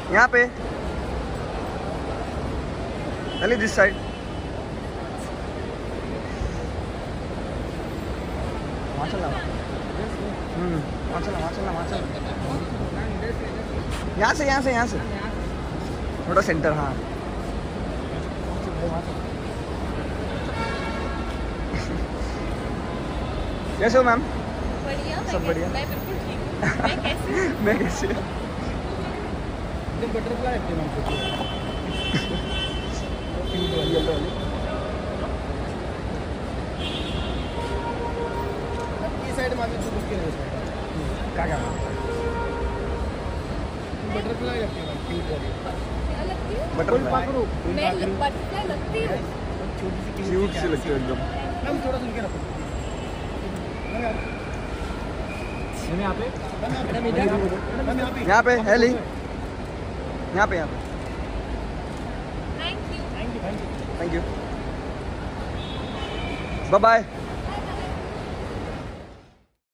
यहाँ पे Ali this side. वहाँ चलना, वहाँ चलना, वहाँ चलना, वहाँ चलना। यहाँ से, यहाँ से, यहाँ से थोड़ा सेंटर। हाँ कैसे हो मैम? बढ़िया। सब बढ़िया। मैं बिल्कुल ठीक हूँ। मैं कैसी हूँ? मैं कैसे? बटरफ्लाई है मैम। ये साइड में तो रुक के रहो। क्या क्या बटरफ्लाई लगती है मैम, क्यूट वाली। क्या लगती है? बटरफ्लाई मैं बटरफ्लाई लगती हूँ। छोटी सी क्यूट सी लगती है एकदम। मैम थोड़ा सुन के रखो। मैम यहाँ पे, मैम यहाँ पे है ली, यहाँ पे, यहाँ पे। Thank you. Thank you, bye bye.